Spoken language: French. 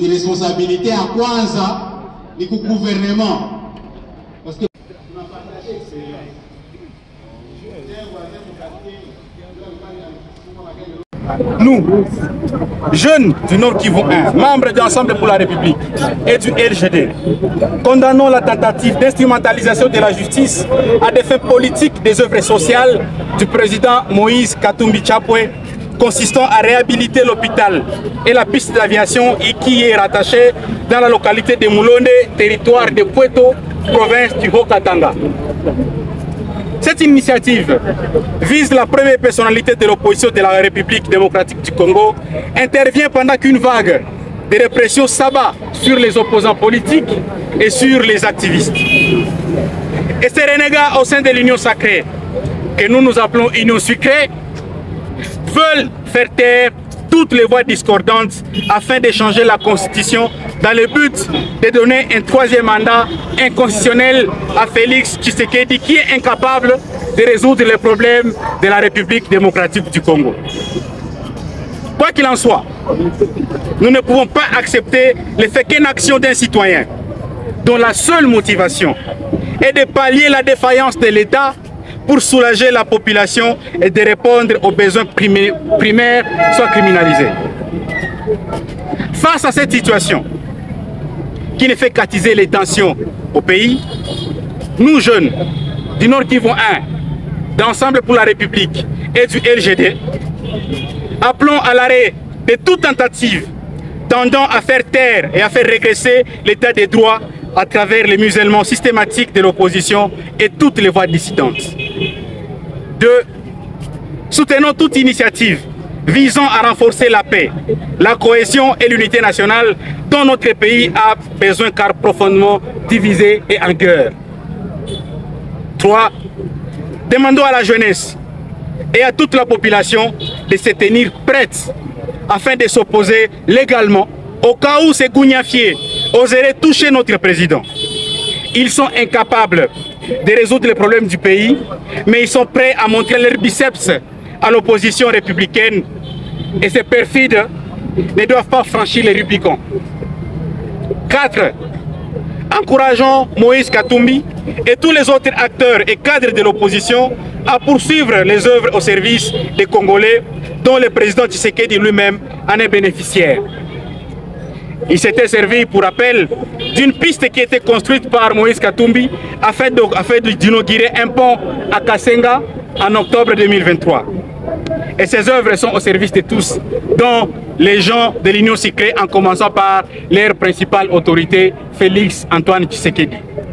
responsabilité à kwanza ni ku gouvernement parce que nous, jeunes du Nord Kivu 1, membres d'Ensemble pour la République et du LGD, condamnons la tentative d'instrumentalisation de la justice à des fins politiques des œuvres sociales du président Moïse Katumbi Chapwe, consistant à réhabiliter l'hôpital et la piste d'aviation qui est rattachée dans la localité de Moulonde, territoire de Pweto, province du Haut-Katanga. Cette initiative vise la première personnalité de l'opposition de la République démocratique du Congo, intervient pendant qu'une vague de répression s'abat sur les opposants politiques et sur les activistes. Et ces renégats au sein de l'Union sacrée, que nous appelons Union sucrée, veulent faire taire toutes les voix discordantes afin de changer la Constitution dans le but de donner un troisième mandat inconstitutionnel à Félix Tshisekedi qui est incapable de résoudre les problèmes de la République démocratique du Congo. Quoi qu'il en soit, nous ne pouvons pas accepter le fait qu'une action d'un citoyen dont la seule motivation est de pallier la défaillance de l'État pour soulager la population et de répondre aux besoins primaires soit criminalisé. Face à cette situation qui ne fait qu'attiser les tensions au pays, nous jeunes du Nord Kivu 1, d'Ensemble pour la République et du LGD, appelons à l'arrêt de toute tentative tendant à faire taire et à faire régresser l'état des droits à travers le musellement systématique de l'opposition et toutes les voix dissidentes. 2. Soutenons toute initiative visant à renforcer la paix, la cohésion et l'unité nationale dont notre pays a besoin car profondément divisé et en guerre. 3. Demandons à la jeunesse et à toute la population de se tenir prête afin de s'opposer légalement au cas où ces gougnafiers oseraient toucher notre président. Ils sont incapables de résoudre les problèmes du pays, mais ils sont prêts à montrer leur biceps à l'opposition républicaine. Et ces perfides ne doivent pas franchir les Rubicons. 4. Encourageons Moïse Katumbi et tous les autres acteurs et cadres de l'opposition à poursuivre les œuvres au service des Congolais dont le président Tshisekedi lui-même en est bénéficiaire. Il s'était servi, pour rappel, d'une piste qui était construite par Moïse Katumbi afin d'inaugurer un pont à Kasenga en octobre 2023. Et ces œuvres sont au service de tous, dont les gens de l'Union sacrée, en commençant par leur principale autorité, Félix Antoine Tshisekedi.